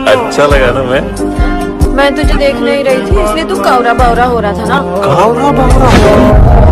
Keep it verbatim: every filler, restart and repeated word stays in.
अच्छा लगा ना मैं? मैं तुझे देखने ही रही थी, इसलिए तू कावरा बावरा हो रहा था ना। कावरा बावरा